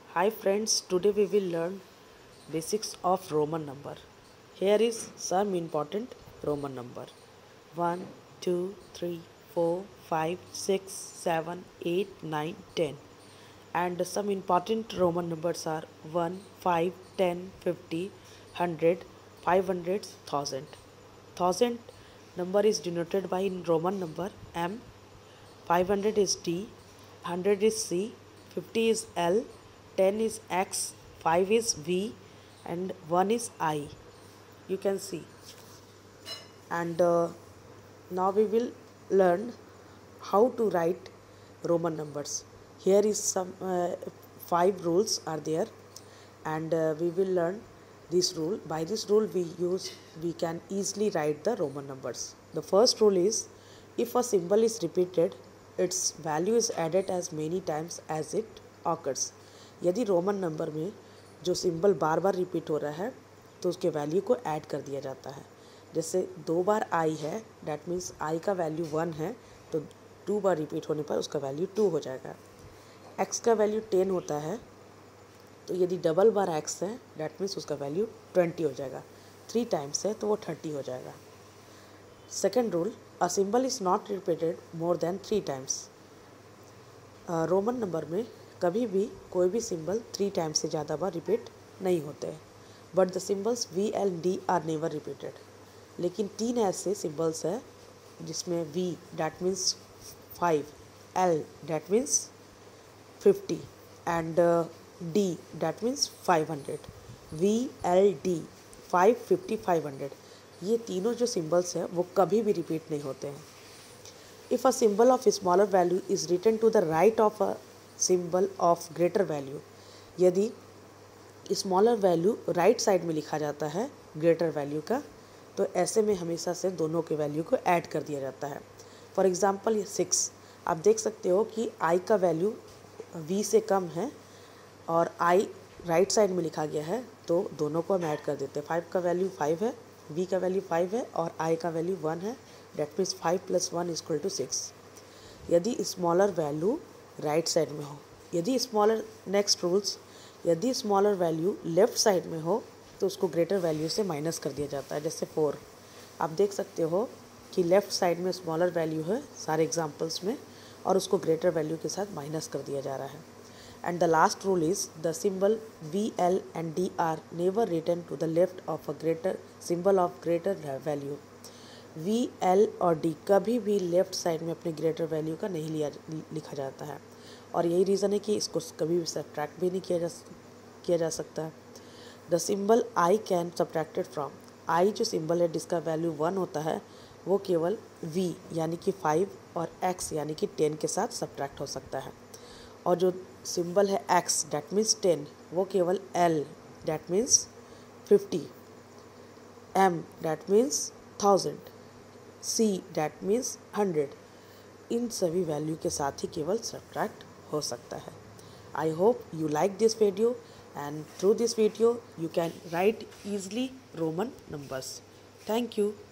Hi friends, today we will learn basics of Roman number. Here is some important Roman number. 1, 2, 3, 4, 5, 6, 7, 8, 9, 10. And some important Roman numbers are 1, 5, 10, 50, 100, 500, 1000. 1000 number is denoted by in Roman number M, 500 is D, 100 is C, 50 is L, 10 is X, 5 is V, and 1 is I. You can see. And now we will learn how to write Roman numbers. Here is some 5 rules are there, and we will learn this rule. By this rule we can easily write the Roman numbers. The first rule is, if a symbol is repeated, its value is added as many times as it occurs. यदि Roman number में जो symbol बार बार repeat हो रहा है तो उसके value को add कर दिया जाता है. जैसे 2 बार आई है, डैट मीन्स आई का वैल्यू 1 है, तो 2 बार रिपीट होने पर उसका वैल्यू 2 हो जाएगा. एक्स का वैल्यू 10 होता है, तो यदि डबल बार एक्स है डैट मीन्स उसका वैल्यू 20 हो जाएगा. 3 टाइम्स है तो वो 30 हो जाएगा. Second rule, a symbol is not repeated more than 3 times. Roman number में कभी भी कोई भी सिंबल 3 टाइम्स से ज़्यादा बार रिपीट नहीं होते हैं. But the symbols V and D are never repeated. लेकिन 3 ऐसे सिंबल्स हैं जिसमें V that means 5, L that means 50 and D that means 500. V L D 5, 50, 500, ये तीनों जो सिंबल्स हैं वो कभी भी रिपीट नहीं होते हैं. If a symbol of smaller value is written to the right of a symbol of greater value, यदि स्मॉलर वैल्यू राइट साइड में लिखा जाता है ग्रेटर वैल्यू का, तो ऐसे में हमेशा से दोनों के वैल्यू को ऐड कर दिया जाता है. फॉर एग्जांपल 6, आप देख सकते हो कि आई का वैल्यू वी से कम है और आई राइट साइड में लिखा गया है, तो दोनों को हम ऐड कर देते हैं. 5 का वैल्यू 5 है, वी का वैल्यू 5 है और आई का वैल्यू 1 है, डेट मीन्स 5 + 1 = 6. यदि स्मॉलर वैल्यू राइट साइड में हो, यदि स्मॉलर नेक्स्ट रूल्स, यदि स्मॉलर वैल्यू लेफ़्ट साइड में हो तो उसको ग्रेटर वैल्यू से माइनस कर दिया जाता है. जैसे 4, आप देख सकते हो कि लेफ़्ट साइड में स्मॉलर वैल्यू है सारे एग्जांपल्स में, और उसको ग्रेटर वैल्यू के साथ माइनस कर दिया जा रहा है. And the last rule is, the symbol V L and D are never written to the left of a greater symbol of greater value. V L और डी कभी भी लेफ़्ट साइड में अपने ग्रेटर वैल्यू का नहीं लिखा जाता है, और यही रीज़न है कि इसको कभी भी सब्ट्रैक्ट भी नहीं किया जा सकता है. The symbol I can subtracted from, I जो सिंबल है जिसका वैल्यू 1 होता है वो केवल वी यानी कि 5 और एक्स यानी कि 10 के साथ सब्ट्रैक्ट हो सकता है. और जो सिंबल है एक्स डैट मीन्स 10, वो केवल L that means 50, M that means 1000, C that means 100, इन सभी वैल्यू के साथ ही केवल सब्ट्रैक्ट हो सकता है. I hope you like this video, and through this video you can write easily Roman numbers. Thank you.